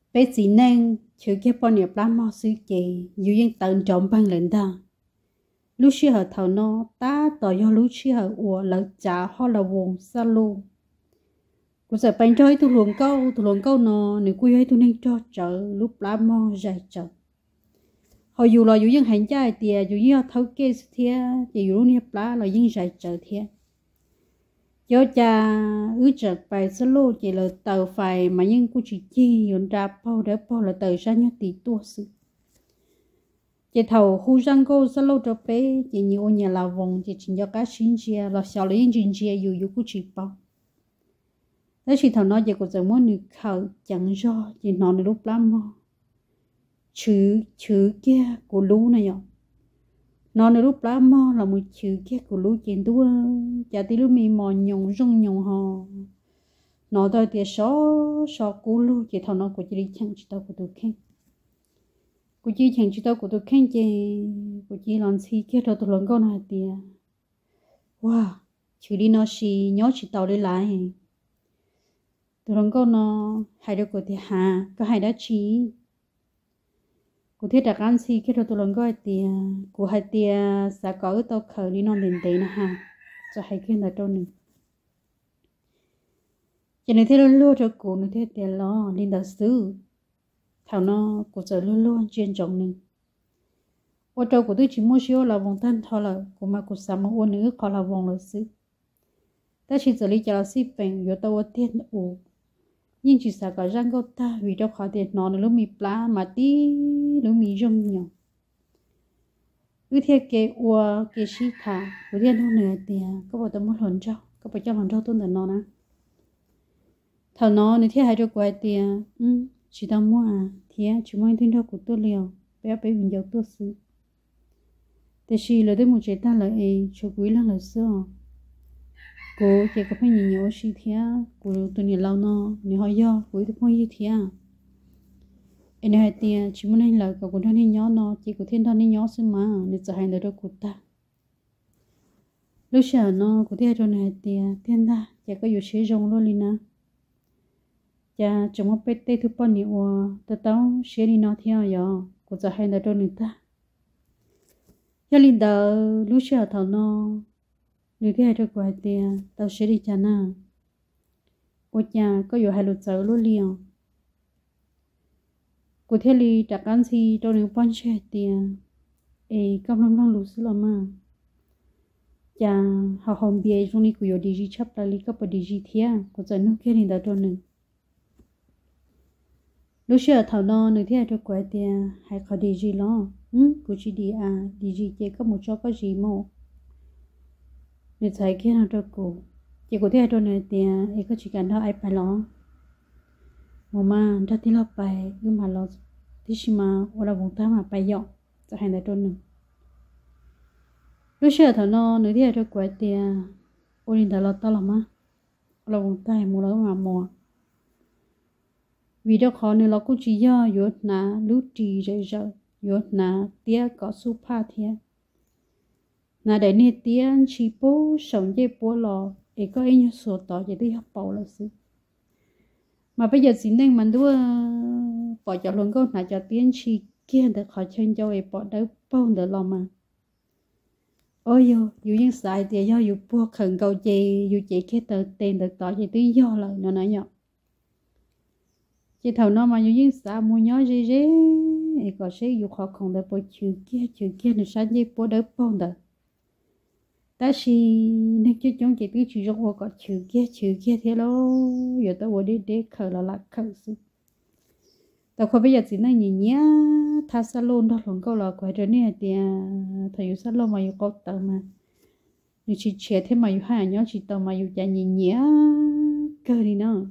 bé chỉ nên chịu cái bao nhiêu lắm mà suy chị dù những tận trọng bằng lên đó lúc xưa họ thầu nó ta tỏ do lúc xưa họ ủa lỡ trả họ là vùng xa luôn cô sẽ bánh cho tôi luồng câu nó nếu cô ấy tôi nên cho chợ lúc lắm mà dài chợ họ dù là dù những hành trai thì dù như thấu kê thì chỉ dù như lá là những dài chợ thì cho cha ước chợt bài sơ lô chỉ là tàu phải mà nhưng cô chỉ chi yon ra bao để bao là tàu ra nhớ tỷ tua sự chỉ thầu khu răng cô sơ lô cho bé chỉ nhiều nhà là vòng chỉ cho cá xin chia là xào lấy những chia dù dù cô chỉ bao thế chỉ thầu nói chỉ có giờ muốn được khẩu chẳng do chỉ nói được lúc lắm mà chữ kia của lú này nhở nó được lúc lắm mà là một chữ kia của lú trên tua chả tí lúc mình mò nhung rung nhung hò nó đôi thì số cú lú chỉ thầu nó của chỉ đi chẳng chỉ tao của tôi khen của chỉ chẳng chỉ tao của tôi khen chỉ của chỉ làm gì kia rồi tôi lần con này thì wow chữ đi nó xì nhớ chỉ tao đi lại tôi lần con nó hai đứa của thì hà có hai đứa chỉ cụ thể đặc ăn gì cái tôi lần coi thì cụ hai tia sẽ có ở tàu khởi đi non liền tây nè ha cho hai cái là trong này cho nên thế luôn luôn cho cụ nó thế tiền lo lên đầu sư thảo nó cụ giờ luôn luôn chuyên trọng này ô tô của tôi chỉ mua xíu là vòng thân thôi là cụ mà cụ sắm một ô nữa còn là vòng là sư ta chỉ xử lý cho là ship bằng yếu tố tiền ủ nhưng chỉ sợ có răng gốc ta vì đâu khó tiền nó lúc mi plá mà tí lúc mi rong nhở cứ theo cái ua cái xí thả cứ theo nó nữa thì có bảo tao muốn lần cho có bảo cho lần cho tôi là nó nè thằng nó nếu theo hai đứa quay thì chỉ tao mua thì chỉ mua tin đâu của tôi liều bé bé mình giàu tôi xứแต่ชีเลยได้หมดใจตาเลยชกุยลังเลยซ้อกูเกี่ยวกับพญาชีเทียกูตัวนี้เราเนาะนี่หอยกูที่พ่อยี่เทียไอ้เนี่ยเตียชิมันให้เรากับกูท่านนี่ย้อนเนาะจีกูเทียนท่านนี่ย้อนซึมาเนี่ยจะให้เราได้กูตาลูกเสือเนาะกูที่ให้ตัวเนี่ยเตียเทียนตาจะก็อยู่เชื่อจงluônนะจะจงว่าเป็ดเตะทุกปนนี่ว่าแต่ต้องเชื่อนี่เนาะเที่ยวยอกูจะให้เราตัวนี้ตาcho linh đạo lúc sau thầu nó người kia cho quay tiền tao sẽ đi chả na cô cha có nhiều hai lụt sợ luôn liền cô theo li đặt ăn gì cho những con trẻ tiền công long long lụt xí lắm mà cha họ hồng bia trong đi của đi chấp lại li cấp đi thia cô giờ nước kia linh đạo cho nên lúc sau thầu nó người kia cho quay tiền hay khó đi lo cô chỉ đi gì chỉ có một chỗ có gì mà để thấy cái nào cho cô chỉ có thể cho này thì có chỉ cần đó ai phải lo mà ra thì lo phải nhưng mà lo thì chỉ mà ở là vùng ta mà phải dọn cho hành đại cho nữa lúc xưa thằng nó nữa thì cho quậy thì ôn đi đã lo to lắm á là vùng ta mua lo mà mua vì đó khó nên nó cũng chỉ do yếu na lúc trì rồi yếu na tia có su pa thiệt na để nè tia chỉ bố sống dây bố lò để có anh số tỏ vậy đi học bảo là sự mà bây giờ xin nên mình đua bỏ cho luôn câu nào cho tiên chỉ kia để khỏi chân cho ấy bỏ đỡ bao đỡ lo mà ôi yo dù những sai thì do dù bố khẩn cầu gì dù chị kia tờ tiền được tỏ vậy tí do lại nó nói nhở chị thầu nó mà dù những sai mua nhớ gì gì có sẽ dù khó không được bố chữ kia nó sai dây bố đỡ bao đỡ ta chỉ nên cho chúng chỉ biết chữ trong có chữ kia thế lo giờ tao vừa đi để khởi là khởi sự tao không bây giờ chỉ nói nhìn nhá tha salon đó luôn câu là quay trở này thì thầy salon mà yêu có tao mà như chỉ trẻ thế mà yêu hai nhớ chỉ tao mà yêu chả nhìn nhá cơ đi nó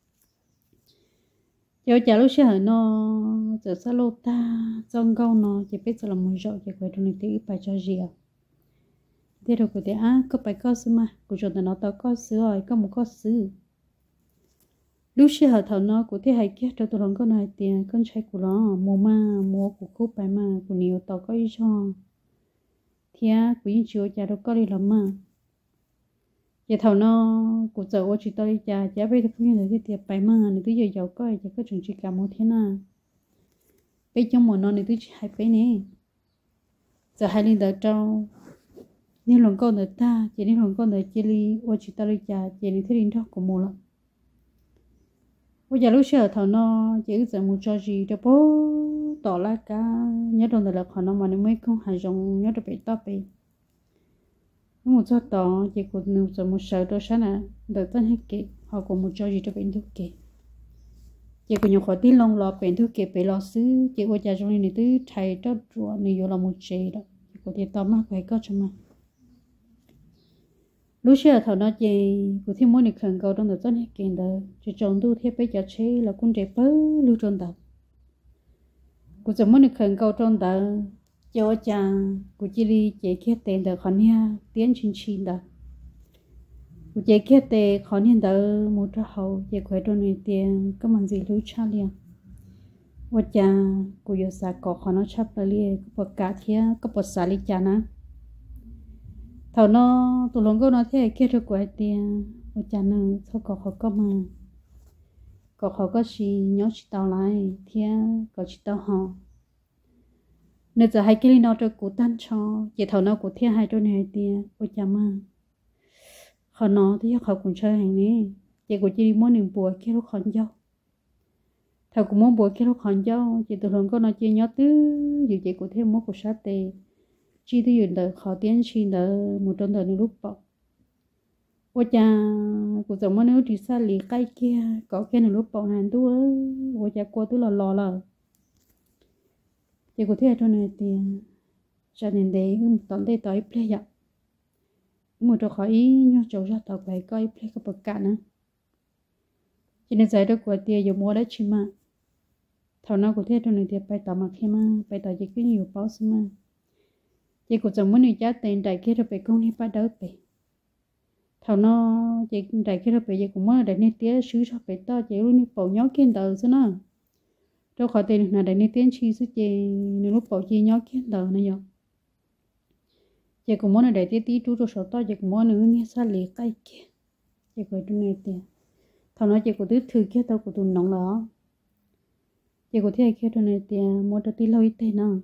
giờ chả lúc xưa nó giờ salon ta trong câu nó chỉ biết là một rồi chỉ quay trở này thì phải cho gì thế rồi cô thấy có phải có sư mà cô cho nó tao có sư rồi có một có sư lúc xưa thằng nó cô thấy hay kia cho tôi lòng có này tiền con trai của nó mua của cô phải mà của nhiều tao có ý cho thì cô yên chiều cha đâu có đi lắm mà giờ thầu nó cụ giờ ô chỉ tôi cha cha bây giờ cũng như thế tiệp bài mà này tôi giờ giàu có giờ có trường chỉ cả một thế nào bây trong một nó này tôi chỉ hai bé nè giờ hai linh đỡ trâu nên lòng con đỡ ta chỉ nên lòng con đỡ chỉ li ô chỉ tôi cha chỉ nên thế linh đó của một lắm bây giờ lúc sợ thầu nó chỉ giờ một cho gì đó bố tỏ ra cả nhớ đồng là họ nó mà nó mới không hài giống nhớ được bị to bị một cho tỏ chỉ có nửa giờ một sợ đó sáng à đợi tân hết kệ họ cũng một cho gì cho bệnh thuốc kệ chỉ có nhiều khó tin lòng lo bệnh thuốc kệ bị lo xứ chỉ có cha trong này tứ thầy đó rồi này vô là một chế đó chỉ có thể tóm mắc phải có cho mà lúc xưa thầu nó chỉ có thêm mỗi một khẩn cầu trong đợt tân hết kệ đó chỉ trồng tu theo bây giờ chế là cũng trẻ bớ lưu trong đầu cũng chỉ mỗi một khẩn cầu trong đó cho cha của chị đi chế kia tiền được khó nha tiến trình trình đó của chế kia tiền khó nhìn được một trò hậu chế khỏe trong này tiền có món gì lưu cha liền và cha của yêu sa có khó nó chấp lại liền có bậc cả thế có bậc xả li cha na thầu nó tụi lòng có nó thế kia cho quẹt tiền và cha nó sao có mà có gì nhớ chỉ tao lại thế có chỉ tao họ nếu giờ hai cái nó cho cụ tan cho chỉ thầu nó cụ thiên hai cho này tiền ôi chà mà họ nó thì họ cũng chơi hàng này chỉ cụ chỉ muốn niệm bùa kia lúc còn dâu thầu cũng muốn bùa kia lúc còn dâu chỉ từ hôm có nó chỉ nhớ tứ dù chỉ cụ thêm một cụ sát tề chỉ từ giờ đời họ tiến chi đời một trong đời lúc bỏ ôi chà cụ giống như nếu đi xa lì cây kia có cái lúc bỏ hàng tu ôi chà qua tu là lò chỉ có thể cho nên thì cho nên để tận đây tới plei ạ một chỗ khỏi nhau chỗ ra tàu phải coi plei cái bậc cả nữa cho nên giải được của tiền dùng mua đấy chứ mà thầu nào có thể cho nên thì phải tàu mà khi mà phải tàu chỉ cứ nhiều bao mà chỉ có giống muốn người cha tiền đại kia rồi phải công đi bắt đầu phải thầu nó chỉ đại kia rồi phải chỉ cũng mới đại nên tiếc xứ cho phải to chỉ luôn đi bảo nhóc kiên tờ thế nào đâu khỏi tiền là đại nên tiền chi số chị nếu lúc bảo chi nhóc kiên tờ này rồi chị cũng muốn là đại tí tí chú cho số to chị cũng muốn nữa nghe sao lì cái kia chị gọi tôi nghe tiền thằng nói chị của tôi thử kia tao của tôi nóng đó chị của thế kia tôi nghe tiền mua cho tí lâu ít tiền nào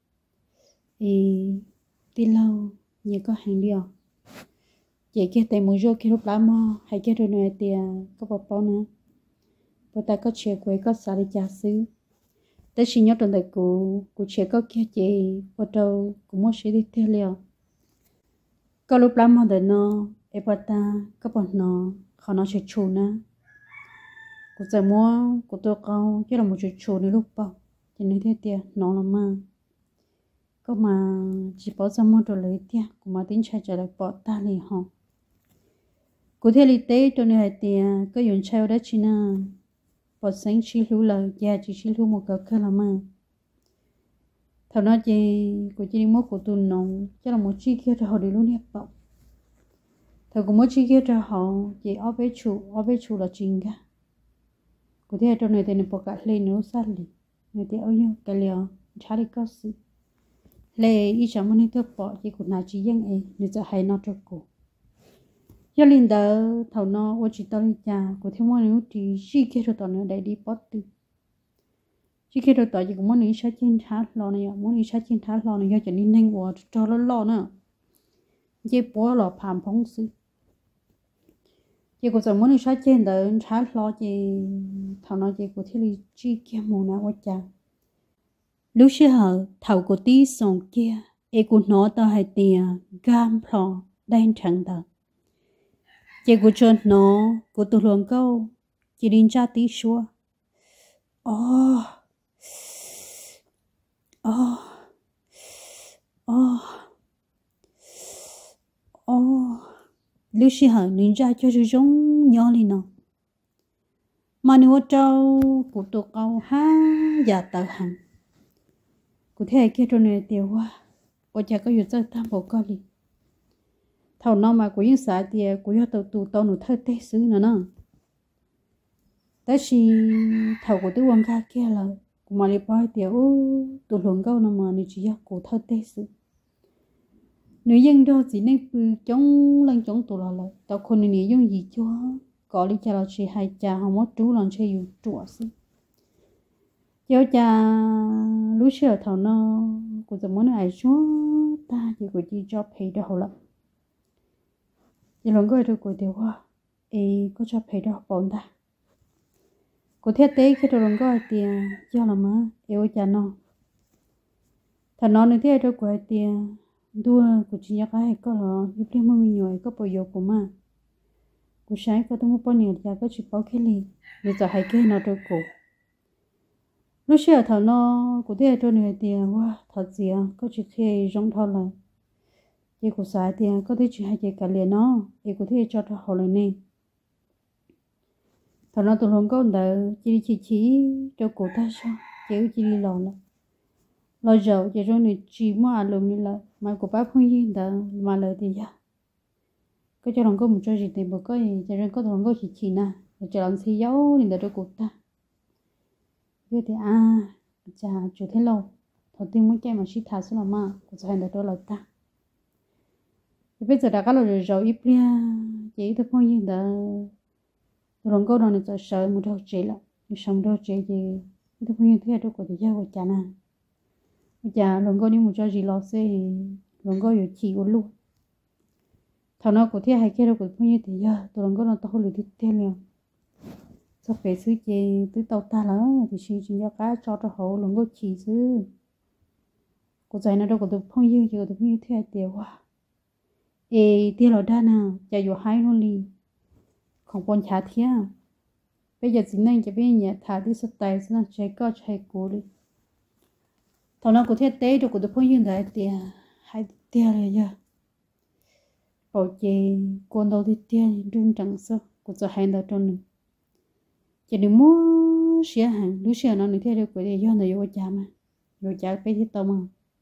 thì tí lâu nhiều có hàng điều chị kia tiền mua vô kia lúc lá mò hay kia tôi nghe tiền có bảo bao nữa bà ta có chuyện quay có xả đi trả xứ tới khi nhớ trong đời của trẻ có kia chị bắt đầu cũng muốn sẽ đi theo liệu có lúc lắm mà đời nó em bà ta có bọn nó họ nó sẽ chủ nữa của giờ mua của tôi câu chứ là một chuyện chủ nữa lúc bao cho nên thế tiền nó là mà có mà chỉ bỏ ra mua đồ lấy tiền của mà tính chạy trở lại bỏ ta liền họ cụ thể lý tế cho nên là tiền có dùng treo đó chỉ nào bỏ sáng chỉ lưu lời già chỉ lưu một cái là mà thằng nó chỉ của chị mua của tôi nông cho là một chi kia cho họ đi luôn hết bọc thằng cũng một chi kia cho họ chỉ ở bên chủ là chính cả của thế trong này thì nó bỏ cả lên nó sát lì người ta ơi cái liều trả đi có sự lệ ý chẳng muốn tôi bỏ chỉ của nào chỉ riêng ấy nếuจะhay nó cho cô cho nên đó thầu nó ở chỉ tao đi cha của thêm một nếu thì chi kia cho tao nữa để đi bắt từ chi kia cho tao chỉ có muốn đi sát trên tháp lo này muốn đi sát trên tháp lo này cho nên nhanh quá cho nó lo nữa chỉ bỏ lo phàm phóng sự chỉ có giờ muốn đi sát trên đó tháp lo chỉ thầu nó chỉ có thể đi chi kia một nào ở cha lúc xưa thầu của tí sòng kia em cũng nói tao hay tiền gam phò đang chẳng tao chị của chân nó của tụi luồng câu chị đi ra tí xua oh oh oh oh lúc xưa nín ra cho chú giống nhỏ lên nó mà nếu trâu của tụi câu ha giả tờ hẳn của thế kia cho nên tiêu quá ở nhà có việc rất tham bộ coi đi thầu nó mà của những xã thì của những tàu nó thơ tê xứ nữa tới khi thầu của tôi quan ca kia là của mà đi bao tiêu tụ luồng câu nó mà nó chỉ có của thơ tê xứ nữ dân đó chỉ nên bự chống lần chống tụ là taoคนนี้dùng gì cho có lý cho là chỉ hai cha không mất chú lần chơi dùng chùa xí cháu cha lúc xưa thằng nó cũngจะmuốn ai số ta chỉ của chị cho phải đó lắm giờ lần gọi được của điều hoa có cho phải đó bọn ta của thiết tế cái đồ lần gọi tiền cho là má yêu cha nó thằng nó nữa thế đâu của tiền đua của chị nhắc ai có là giúp đỡ mình nhiều có bảo vệ của mà của sáng có tụi bao nhiêu giờ có chỉ bảo cái gì bây giờ hay cái nó đâu cổ lúc xưa thằng nó của thế đâu nữa tiền wow thật gì có chỉ khi giống thằng là chị của sáng tiền có thể chỉ hay chị cả liền nó chị của thế cho thằng họ lên nè thằng nó tụi nó có đợi chỉ cho cổ ta sao chỉ đi lo dầu chỉ cho nên chỉ mua ăn luôn như là mà của bác không yên đó mà lời thì ya cái cho lòng có một cho gì thì bữa có gì cho nên có thằng có chỉ nè cho làm gì giấu nên để của ta biết thì chả chủ thế lâu thằng tiên muốn chơi mà xí thả xuống là mà của cho hành đó là ta bây giờ đã có rồi dầu ít bia chỉ tôi không yên đó lòng có nó cho sợ một đâu chỉ là xong đâu chỉ gì tôi không yên thế đâu của thì giao của cha nè dạ lần có những một cho gì lo xe lần cóอยู่chỉ có luôn thằng nó của thế hay kia đâu của bao nhiêu thì giờ tôi lần có nó tao lười đi theo liền sao phải xứ chè tới tàu ta là thì suy cho cá cho hậu lần có chỉ xứ của giải nó đâu của tôi bao nhiêu giờ tôi bao nhiêu thế tiêu quá tiêu là đa nào chảอยู่hai luôn đi không còn trả thiệt bây giờ chỉ nên cho bây giờ thả đi sắp tay nó chạy có chạy cố đi thằng nó có thể tế được của tôi phong yên đại tiền hay tiền rồi giờ bảo chị con đâu thì tiền đun chẳng sao của tôi hay là trong này chỉ được mua xe hàng lúc xe nó được thế được của tôi do này vô trả mà vô trả phải thì tao mà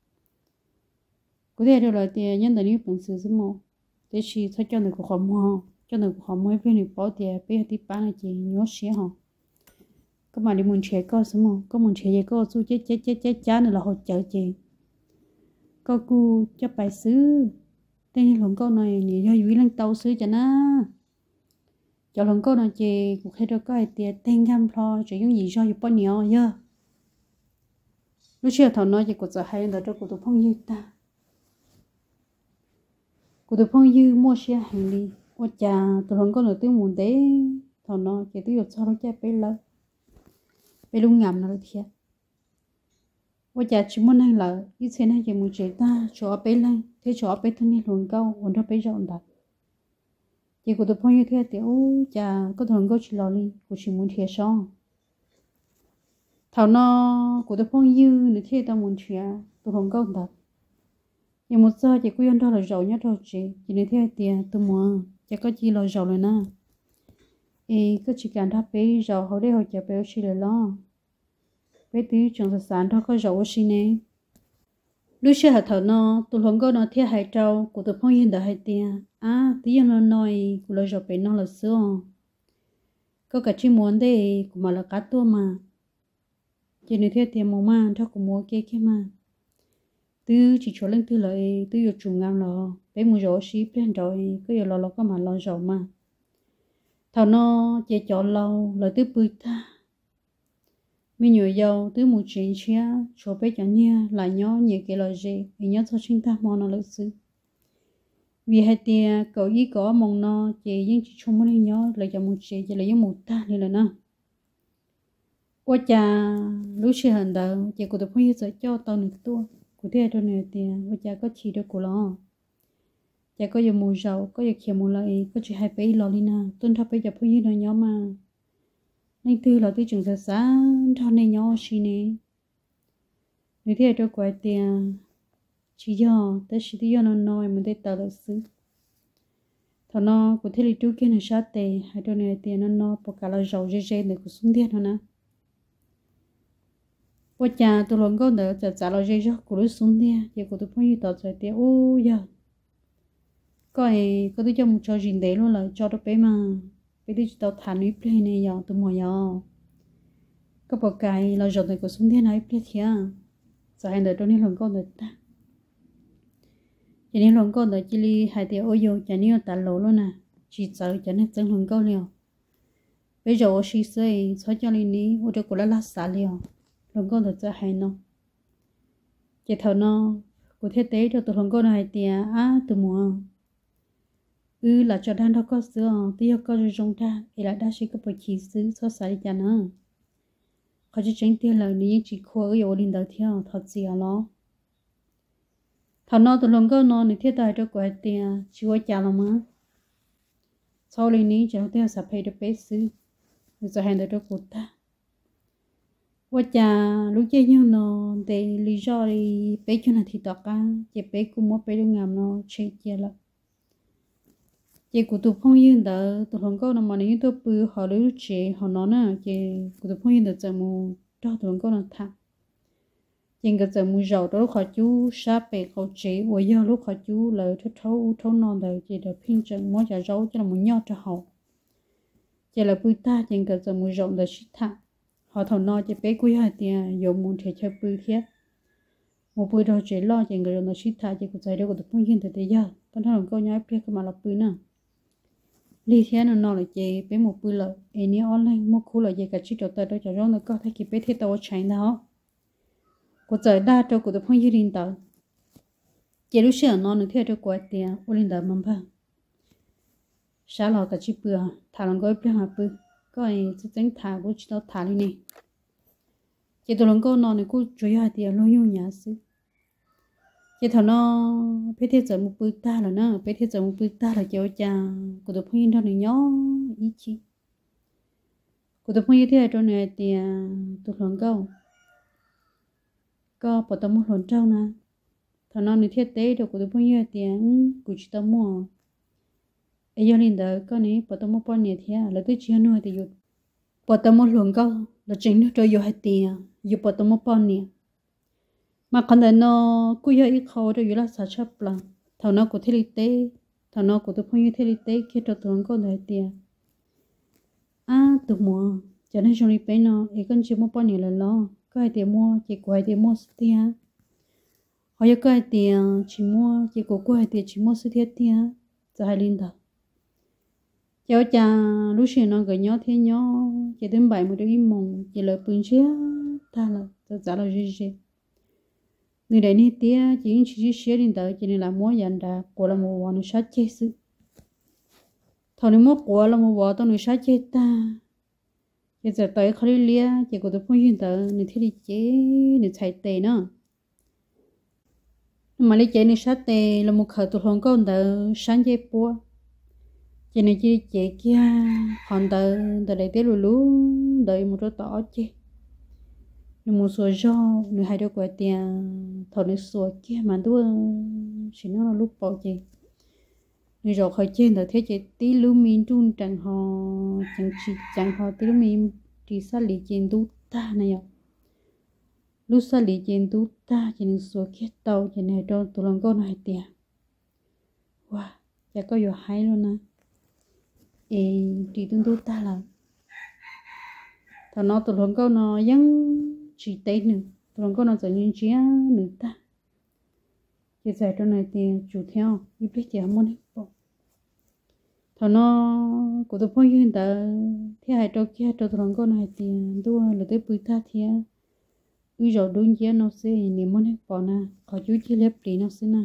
có thể được là tiền nhân tài như bằng sự gì mà để chỉ cho người của họ mua cho người của họ mua bên này bảo tiền bây giờ thì bán là chỉ nhớ xe hả các bạn đi muốn chơi có什么có muốn chơi gì có số chết nữa là họ chở chị có cô cho bài xứ tên lần câu này nhiều do dưới lên tàu xứ cho nó cho lần câu này chị cũng hay được có ai tiền tên gam lo chỉ những gì doอยู่bao nhiêu giờ lúc trước thằng nói chị cũng sẽ hay là cho cô tụi phong như ta cô tụi phong như mua xe hàng đi ô cha tụi lần câu này tiếng muốn đấy thằng nói chị tiếng cho nó chạy bé lớn bé luôn ngầm nó thiệt bây giờ chỉ muốn hay là như thế này chỉ muốn chơi ta cho bé lên thế cho bé thân nhiên luôn câu còn cho bé rộng đặt chỉ của tôi phong như thế thì ô chà có thằng có chỉ lo đi của chỉ muốn thiệt sao thảo nó của tôi phong như nữa thế tao muốn thiệt tôi không có đặt nhưng một giờ chỉ quen đó là rộng nhất rồi chỉ nữa thế thì tôi muốn chỉ có chỉ là rộng rồi nè có chỉ cần thắp bé rộng họ để họ chở bé chỉ là lo bé tí trong sản đó có rau xí nè lúc xưa hạt thảo nó tụi không có nó thiết hai trâu của tụi phong yên đã hai tiền tí nó nói của lo rau bé nó là sữa có cả chim muốn đây của mà là cá tua mà chỉ nên thiết tiền mua mà cho của mua kia mà từ chỉ cho lên từ lại từ giờ trùng ngang lo bé mua rau xí bên rồi có giờ lo có mà lo rau mà thảo nó chỉ cho lâu là từ bưởi ta mình nhiều giàu từ một chuyện chia cho bé chẳng nha là nhỏ nhiều cái lời gì vì nhớ cho chúng ta mong nó lịch sử vì hai tia cậu ý có mong nó chỉ những chỉ chung mới nhớ là cho một chuyện chỉ là những một ta này là nó qua cha lúc xưa hành đạo chỉ của tôi không hiểu cho tao được tua của thế cho này tiền qua cha có chỉ được của nó cha có dùng mù dầu có dùng khiêm mù lợi có chỉ hai bé lo đi nào tuân theo bé giờ không hiểu nó nhỏ mà nên từ là từ trường sa xa cho nên nhỏ xí nè nếu thế cho quay tiền chỉ do tới chỉ do nó nói mình để tạo được sự thằng nó có thể là trước kia nó sát tệ hay cho nên tiền nó bỏ cả là giàu dễ để có xuống tiền nó bây giờ tôi luôn có đỡ trả là dễ của nó xuống tiền giờ của tôi phải tạo ra tiền ô giờ có tôi cho một trò gì đấy luôn là cho nó bé mà cái đi tao thả núi plei này giờ tôi mua giờ có bỏ cái là rồi này có xuống thế này plei thia giờ hai đứa trong này lần con được ta cho nên lòng con đợi chỉ li hai tiền ôi yo cho nên tạt lỗ luôn nè chỉ sợ cho nên chân lòng con liều bây giờ ô xí xây cho lên ní ô cho cô là xả liều lòng con đợi cho hay nó chỉ thầu nó cô thiết tế cho tụi lòng con hai tiền tụi mùa là cho đàn đó có sữa bây giờ có rồi trong ta thì là đa số các bậc chỉ xứ cho xài cho nó họ chỉ tránh tiền là ní chỉ khô ở linh đầu theo thật gì à nó thằng nó tụi lòng con nó ní thiết tài cho quậy tiền chỉ có trả là mà sau này ní chỉ có tiền sắp hay được bé xứ rồi cho hàng được cho cô ta qua cha lúc chơi nhau nó để lý do thì bé cho nó thì tao cả chỉ bé cũng mất bé đâu ngàm nó chơi chơi là chị của tụi phong yên đó tụi phong câu mà nếu tụi bự họ lấy chị họ nói nè chị của tụi phong yên đó giờ mu cho tụi câu là thằng chị cái giờ mu giàu đó lúc họ chú sa bể họ chị bây giờ lúc họ chú lời thâu thâu non đời chị được phiên chân mỗi giờ giàu cho là mu nhau cho họ chị là bự ta chị cái giờ mu giàu đó shit thằng họ thằng nói chị bé quý hai tiền dùng muốn thể chơi bự thế một bự đó chị lo chị cái giờ nó shit thằng chị của giải đó của tụi phong yên thì giờ con thằng câu nhái biết cái mà là bự nè lý thế nó là chị bé một bữa là em nhớ online một khu là chị cả chỉ đầu tới đó cho nó có thấy cái bé thế tao chạy nó của trời đa cho của tụi phong như linh tao chị lúc xưa nó nữa theo cho quậy tiền u linh tao mắm ba sáng là cả chỉ bữa thả lòng gói bé mà bữa có ai sẽ tránh thả của chị tao thả đi nè chị tụi lòng con nó này cũng chủ yếu là tiền lo yêu nhà sư chị thằng nó bé thế giờ một bữa ta là nó bé thế giờ một bữa ta là cháu cha của tụi phong đó này nhó ý chí của tụi phong như thế trong này thì tụi lòng câu có bỏ tao mua lon trâu nè thằng nó này thiết tế được của tụi phong như thì của chị tao mua ấy giờ linh đó có này bỏ tao mua bao nhiêu thế là tôi chưa nuôi thì bỏ tao mua lon câu là chính nó cho vô hai tiền vô bỏ tao mua bao nhiêu mà còn đấy nó cứ giờ ít khâu rồi là sao chấp là thằng nó của thế tế thằng nó của tụi phong như thế tế khi cho tụi con đấy tiền tụi mua cho nên trong đi bé nó ấy con chỉ mua bao nhiêu là lo có ai tiền mua chỉ có ai tiền mua tiền họ giờ có ai tiền chỉ mua chỉ có ai tiền chỉ mua sự thiết tiền cho hai linh thật cháu cha lúc xưa nó gửi nhó thế nhó chỉ đến bảy một đứa im mộng chỉ lời bưng chia ta là trả lời gì người đấy nè tia chỉ xé lên tới chỉ là mua dàn ra của là một vò nó sát chết sự thằng này mua của là một vò tao nó sát chết ta bây giờ tới khơi lia chỉ của tôi phong hiện tới này thì đi chế này chạy tệ nữa mà lấy chế này sát tệ là một khởi tụi hồng con tới sáng chế búa chỉ này chỉ chế kia còn tới tới đây tới lú đợi một chỗ tỏ chứ một số do người hay được quay tiền thầu này số kia mà tôi chỉ nó là lúc bảo chị người rồi khởi trên là thế chị tí lưu min trung chẳng họ chẳng họ tí lưu min thì sao lý trên tú ta này ạ lúc sao lý trên tú ta chỉ nên số kia tàu chỉ này cho tụi lòng con này tiền wow chả có gì hay luôn nè thì tương tú ta là thằng nó tụi lòng con nó vẫn chỉ tết nữa tụi con nó trở nên chia nữa ta chỉ giải trong này thì chủ theo đi biết chỉ muốn hết bộ thằng nó của tụi phong hiện tại thế hai trâu kia trâu tụi con này thì đua là tới bưởi ta thì bây giờ đúng kia nó sẽ niệm muốn hết bộ nè có chú chỉ lép đi nó sẽ nè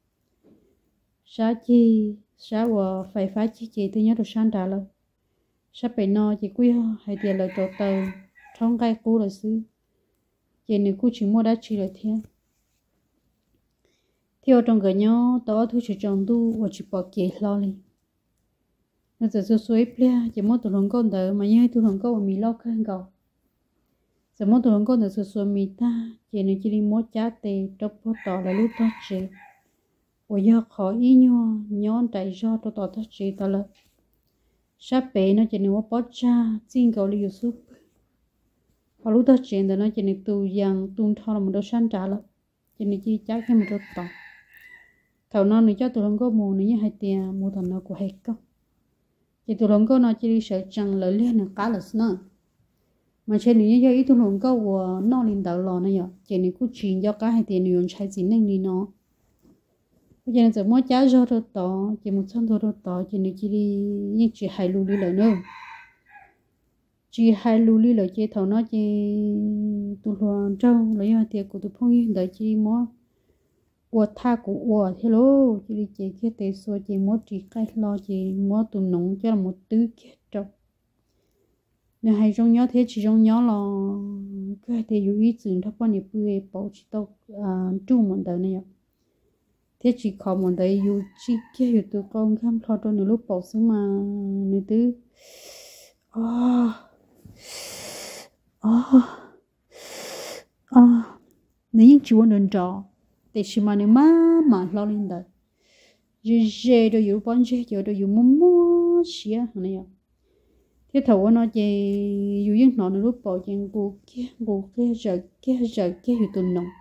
sáng và phải phá chỉ tôi nhớ được sáng trả lời sắp bị nó chỉ quý hay tiền lời trâu tàu trong cái cũ là xứ chị này cô chỉ mua đã chỉ là thế theo trong cái nhau tao thu chỉ trong tu và chỉ bỏ kỹ lo đi nó giờ số suy plea chỉ mua tụi lòng con đỡ mà nhớ tụi lòng con mình lo khăn cầu giờ mua tụi lòng con đỡ số suy mình ta chị này chỉ đi mua chả tệ trong phố tỏ là lúc đó chị ôi giờ khó ý nhau nhón tại do tao tỏ thật chị tao là sắp bé nó chỉ nên mua bó cha xin cầu đi YouTube họ lúc đó chuyện đó nó chỉ nên tu giang tu thọ là một đôi san trả了chỉ nên chỉ chắc thêm một đôi tỏ thầu nó nữa cho tụi nó có mù nữa như hai tiền mù thằng nó của hết không chỉ tụi nó có nó chỉ đi sợ chẳng lợi liên là cá là nó mà trên này như ý tụi nó có của nó lên đầu lò này nhở chỉ nên cứ chuyện cho cá hai tiền nhiều trái gì nên đi nó bây giờ giờ mua cháo rau rồi tỏ chỉ một trăm thôi rồi tỏ chỉ nếu chỉ đi nhưng chỉ hai lúa đi lại nữa chỉ hai lúa đi lại chỉ thầu nó chỉ tụi lo trâu lấy ra tiền của tụi phong yên đợi chỉ mua uo tha của uo thế lô chỉ đi chỉ cái tệ số chỉ mua chỉ cái lo chỉ mua tụi nông cho là một thứ kia trâu nếu hay trong nhớ thế chỉ trong nhớ là cái thì dù ý tưởng thắp quan niệm bưởi bảo chỉ tao trụ một đời này thế chỉ có một đời dù chỉ kia dù tụi con khám lo cho nhiều lúc bảo xuống mà người thứ nếu như chú muốn trò thì chỉ mà nếu mà lo lên đời dễ rồi dù bọn dễ rồi dù mua xía này thế thầu nó chỉ dù những nó lúc bảo chuyện của kia giờ kia dù tuần nồng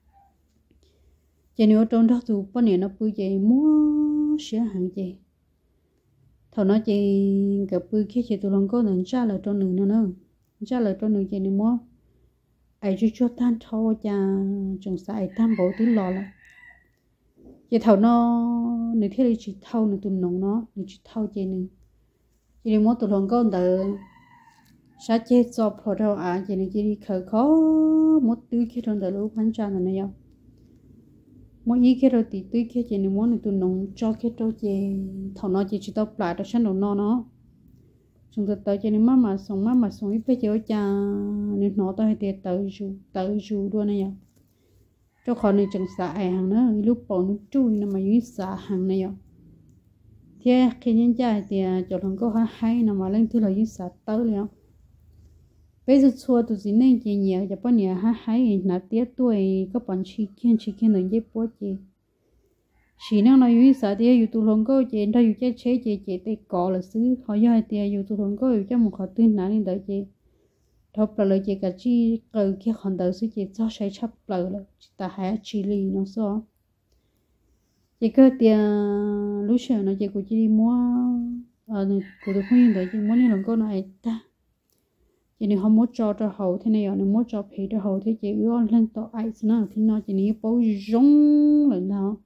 chỉ nếu trong đó tụ bao nhiêu nó bự gì mua xía hàng gì thầu nó chỉ gặp bự kia chỉ tụ lòng có lần trả lời trong nửa nữa trả lời trong nửa chỉ nếu mua ai cho tan thâu cha chẳng sai tam bộ tứ lò là chỉ thầu nó nếu thế chỉ thâu nửa tuần nồng nó nếu chỉ thâu chỉ nửa chỉ đi mua tụi lòng con đỡ sát chết cho phở đâu chỉ đi chỉ khởi khó một túi kia trong đỡ lúc hắn cha là này mỗi ý kia rồi thì túi kia chỉ đi mua tụi nông cho kia đâu chỉ thằng nó chỉ tao lại cho nó nó chúng ta tới chỉ đi mà sống ít bây giờ cha nên nó tao thì tự dù luôn này cho khỏi này chẳng xả hàng nữa lúc bỏ nước chui nó mà dưới xả hàng này thế khi nhân trai thì cho thằng cô hay nằm mà lên thứ là dưới sạt tới liền bây giờ xua tụi chị nên chị nhiều cho bao nhiêu hay là tiếc tuổi các bạn chỉ kiên được dễ bố chỉ năng nói dưới sạt thì dù tụi thằng cô chị đâu dù chế chị tay cọ là xứ họ do thì dù tụi thằng cô dù cho một họ tin nãy lên đợi chị thọc là lời chị cả chi từ kia còn đợi xứ chị cho sai chấp lời là ta hãy chỉ lì nó sao chị cơ tiền lúc sau nó chị của chị đi mua của tôi không được chị muốn đi làm con này ta chị này không muốn cho hậu thế này nó muốn cho phê cho hậu thế chị ưa lên tàu ai nữa thì nó chị này bố rong lên đó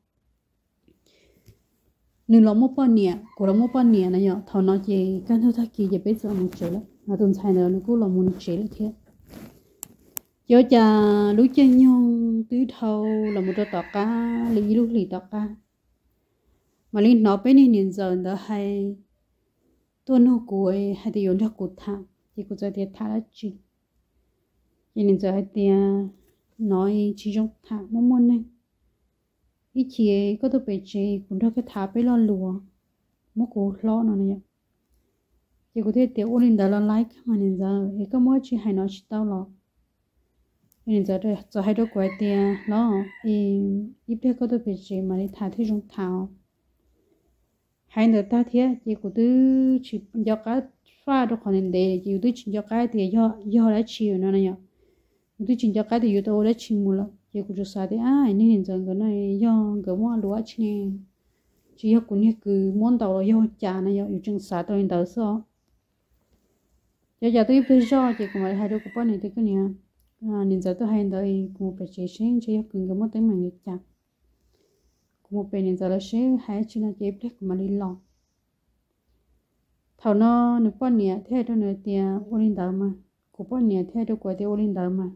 nếu nó mua bao nhiêu của nó mua bao nhiêu này nhở thằng nó chị căn thôi thắc chị bây giờ mình chơi lắm mà tuần sau nữa nó cũng là muốn chơi là thế cho cha lúc chơi nhau tứ thâu là một đôi tọt cá lì tọt cá mà linh nó bên này nhìn giờ đó hay tuần hôm cuối hay thì dùng cho cột thang thì cột giờ thì thả là chỉ nhìn giờ hay thì nói chỉ trong thang muốn này ít chị có tôi bị chị cũng cho cái thả bên lo lùa muốn cố lo nó này chị có thể tiểu ôn lên đó là like mà nhìn giờ thì có mỗi chị hay nói chị tao lo nên giờ hai đứa quay tiền nó ít biết có tôi bị gì mà đi thả thế trong thảo hai đứa ta thế chỉ của tôi chỉ cho cái pha được còn nên để chỉ tôi chỉ cho cái thì do đã chiều nó này nhở tôi chỉ cho cái thì tôi đã chiều một lần chỉ của tôi sao thì nên giờ cái này do cái món lúa chi này chỉ có cũng như cứ món tàu là do chả này do chừng sao tôi đỡ sao giờ tôi bây giờ chỉ của hai đứa của bọn này thì cái này nên giờ tôi hay đợi một bài chế sinh chỉ cần cái món tiếng mình chặt một bài nên giờ là sẽ hay chỉ là chế black mà đi lò thầu nó nếu bao nhiêu thế đó nữa thì ôn đỡ mà của bao nhiêu thế đó của thì ôn đỡ mà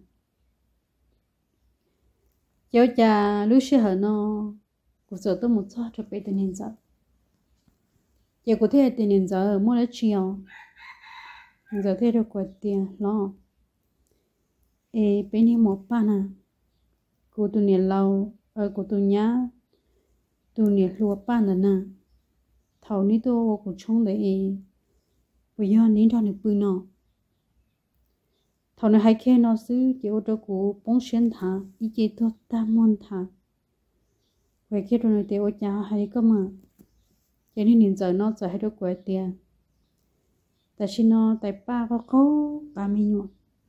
cháu cha lúc xưa hở nó của giờ tôi một số cho bé từ nên giờ giờ của thế từ nên giờ mua lấy chiều giờ thế đó của tiền lo bên này một bạn của tụi này lâu của tụi nhá tụi này lúa bạn rồi nè thầu ní tôi của chúng đấy bây giờ nín cho được bự nọ thầu này hay khen nó xứ chỉ ô tô của bông xuyên thả ý chỉ tôi ta muốn thả vậy kia rồi thì ô cha hay có mà cho nên nhìn giờ nó giờ hay được quẹt tiền tại sao nó tại ba có ba mươi nhọ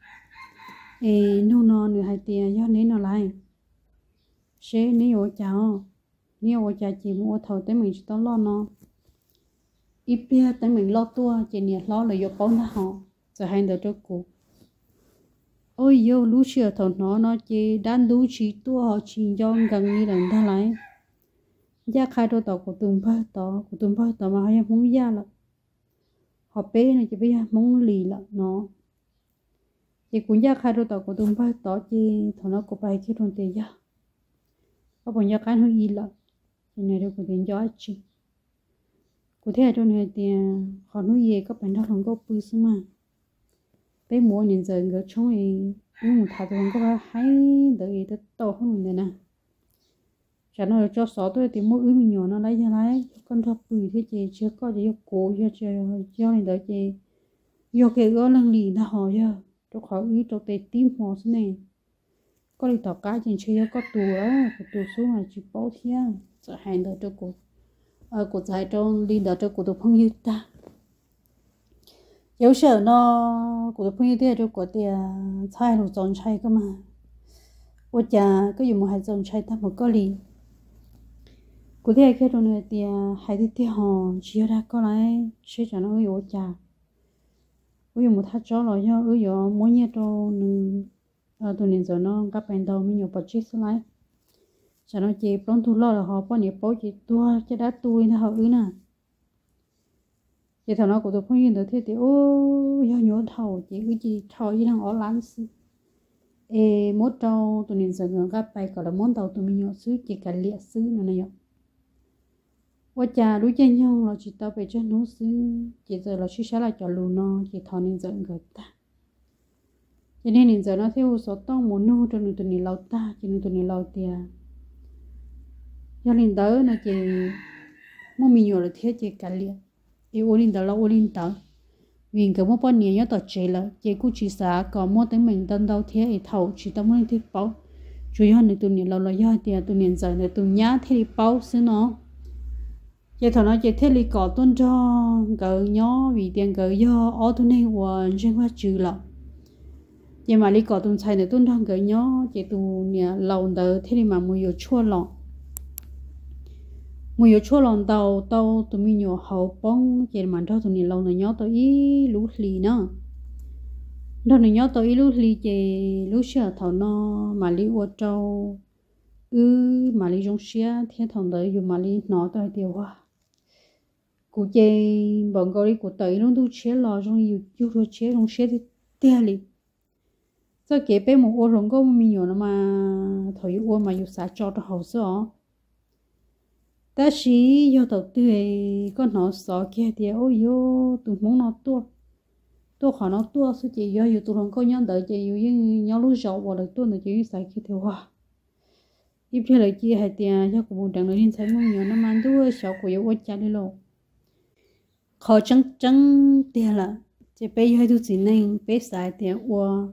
nó nửa hai tiền do nên nó lại sẽ nếu ô cha chỉ mua thầu tới mình chỉ tao lo nó ít bia tới mình lo tua chỉ nhẹ lo là do bón nó họ giờ hai đứa cho cụ ôi yo lú xưa thầu nó chỉ đan lú chỉ tua họ chỉ do gần như là ta lại giá khai đôi tàu của tụm bao tàu mà hay muốn giá là họ bé này chỉ biết muốn lì là nó chỉ cũng giá khai đôi tàu của tụm bao tàu chỉ thằng nó có bài cái đồng tiền giá có bọn giá cái nó gì là thì này đâu có tiền gió chi cụ thể trong này thì họ nói gì các bạn đó không có bự xí mà bé mua nên giờ người trong ấy nhưng mà thà tôi không có hay đợi tới to hơn này nè chả nói cho số tôi thì mỗi mình nhỏ nó lấy ra lấy con thọ bự thế chị chưa có gì cố cho nên đợi chị do cái gỡ lăng lì nó họ giờ cho khỏi ý cho tê tim họ thế này có đi tàu cá trên chơi có tù số mà chỉ bảo thiên sợ hành đợi cho cô giải trong đi đợi cho cô tôi không như ta yếu sợ nó cô tôi không như thế cho cô thì sai rồi chọn sai cơ mà ôi chà cái gì mà hay chọn sai ta một có lý cô thấy cái đồ này thì hay đi theo họ chỉ ra có lại sẽ cho nó ôi chà ôi một thắt chó rồi do ôi giờ mỗi nhà đồ tụi nên giờ nó các bạn đâu mình nhiều budget lại cho nó chỉ plon thu lo là họ bao nhiêu bao chỉ tua cho đã tôi nó họ nè chỉ thằng nó của tôi không nhìn được thế thì ô do nhớ thầu chỉ cái gì thầu gì đang ở lán xí mỗi trâu tụi nên giờ các bạn gọi là món tàu tụi mình nhỏ xứ chỉ cả liệt xứ nữa này quá cha đối với nhau là chỉ tao về cho nó xứ chỉ giờ là suy là cho lù nó chỉ thọ nên giờ người ta cho nên giờ nó theo số tông muốn nô cho nên tụi mình lâu ta cho nên tụi mình lâu tiền cho nên đó là chỉ mua mình nhiều là thiết chỉ cả liền yêu ôn đó là ôn đó vì cái mua bao nhiêu nhớ tao chỉ là chỉ cũng chỉ xả còn mua tới mình tân đâu thiết thì thầu chỉ tao muốn thiết bảo chủ yếu là tụi mình lâu là do tiền tụi mình giờ là tụi nhá thì bảo xứ nó chỉ thằng nó chỉ thiết lý có tuân cho cỡ nhỏ vì tiền cỡ do ở tuần này hoàn trên qua trừ lọ chỉ mà lý có tuần sai để tuân trong cỡ nhỏ chỉ tụi nhà lâu đỡ thế thì mà mua nhiều chua lọ mua nhiều chua lọ tàu tụi mình nhiều hậu bông chỉ mà cho tụi nhà lâu này nhỏ tao ý lú lì nữa đó này nhỏ tao ý lú lì chỉ lú sữa thằng nó mà lý qua trâu mà lý trong xe thế thằng đấy dùng mà lý nó tao tiêu hoa cụ chơi bọn gọi đi cụ tới nó tu chế lò trong yêu rồi chế trong chế thì tia li sau kế bên một ô rồng có mình nhiều nó mà thời ô mà yêu xả cho nó hậu sợ ta chỉ yêu đầu tư con nó sợ kia thì ôi yo tụi muốn nó tua khỏi nó tua số chị yêu tụi nó có nhân đợi chị yêu những nhau lúc giàu vào được tua nó chỉ xài kia thì hoa ít chơi lại chi hay tiền cho cụ buồn chẳng nói nên thấy mong nhiều nó mang tua sợ của yêu ô cha đi luôn khó chẳng tiền là chỉ bây giờ tôi chỉ nên bây xài tiền qua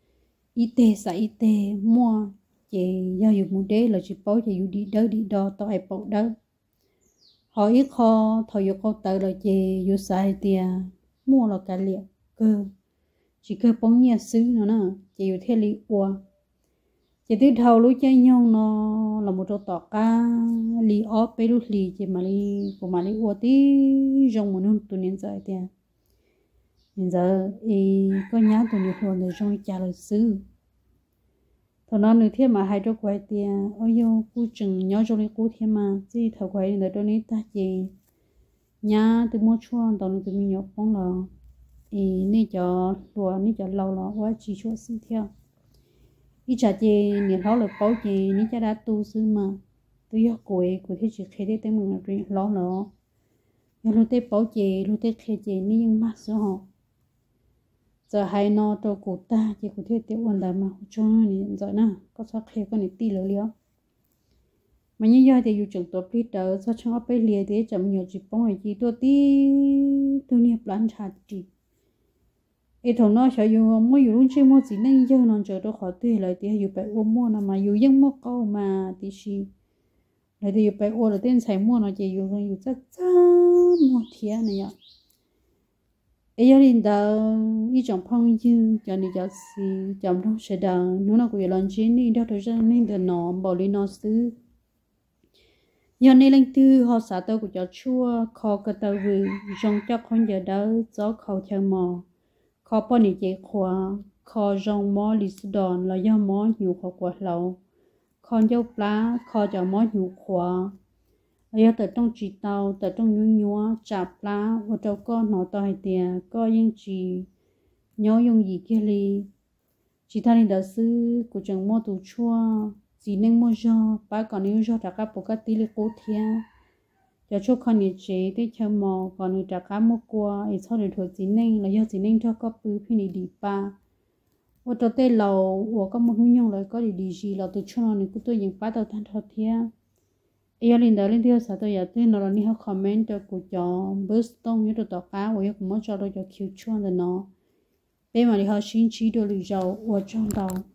ít tệ mua chỉ do dùng một đế là chỉ bảo chỉ dùng đi đo tao ai bảo đó họ ít kho thời dùng kho tự là chỉ dùng xài tiền mua là cả liệt cơ chỉ cơ bóng nhà xứ nữa chỉ dùng theo lý qua chỉ từ đầu lúc chơi nhau nó là một trò tỏ ca lý ó bé lúc lý chỉ mà lý của mà lý qua tí trong một năm tụi nên dạy tiền nên giờ có nhá tụi nhiều hơn để trong trả lời sư thằng nó nữa thêm mà hai đứa quay tiền ôi yo cú chừng nhớ trong này cú thêm mà chỉ thầu quay để cho nên ta chỉ nhá từ mua chuông tao nó tụi mình nhóc phong là nên cho lúa nên cho lâu là quá chỉ cho sư theo ít chả chị nhiều lâu là bảo chị ní cha đã tu sư mà tôi yêu cuối thế chị khi đấy tên mình là lo nó nhưng lúc đấy bảo chị lúc đấy khi chị ní nhưng mà số họ giờ hai nó cho cụ ta chị cụ thế tiêu quan đại mà cho nên giờ nè có sao khi con này ti lỡ liao mà như giờ thì dù trường tốt đi đỡ sao cho bé liệt thì chậm nhiều chỉ bông rồi chị tôi tí tôi niệm plan chặt chị thằng nó sợ dù mua dù luôn chơi mua gì nên giờ nó chờ đó khó tiền lại thì dù phải ôm mua mà dù dân mua câu mà thì gì lại thì dù phải ôm là tiền xài mua nó chỉ dù rồi dù chắc mua thiệt này ạ giờ đi đâu ý chọn phong chứ cho nên cho gì chọn đâu sẽ đâu nó cũng làm chuyện đi đâu thời gian nên để nó bảo đi nó xứ giờ này lên tư họ xả tao của cho chua kho cái tao vừa trong chắc không giờ đâu gió khâu theo mò kho bao nhiêu chế khoa kho rong mò lì đòn là do mò nhiều kho quá lâu kho dâu plá kho cho mò nhiều khoa ở tại trong chỉ tàu tại trong nhúa nhúa chạp lá ở trong có nó to hay tiền có những chỉ nhớ dùng gì kia li chỉ thay nên đạo sư của trường mua tủ chua chỉ nên mua cho ba còn nếu cho các bộ các tỷ lệ cố thia cho chúc con nhiệt chế để cho mò còn người trả cá mua qua ấy sau này thuộc chỉ nên là do chỉ nên cho có bự phi này đi ba ở trong tây lầu ở có một hướng nhung lại có đi gì là từ cho nó này cũng tôi những bắt đầu thành thọ thia ấy lên đó lên theo sao tôi giờ tôi nó là đi học comment cho cô cho bớt tông như tôi tỏ cá và cũng muốn cho tôi cho kêu chuan rồi nó bên mà đi học xin chỉ đồ lì dầu ở trong đầu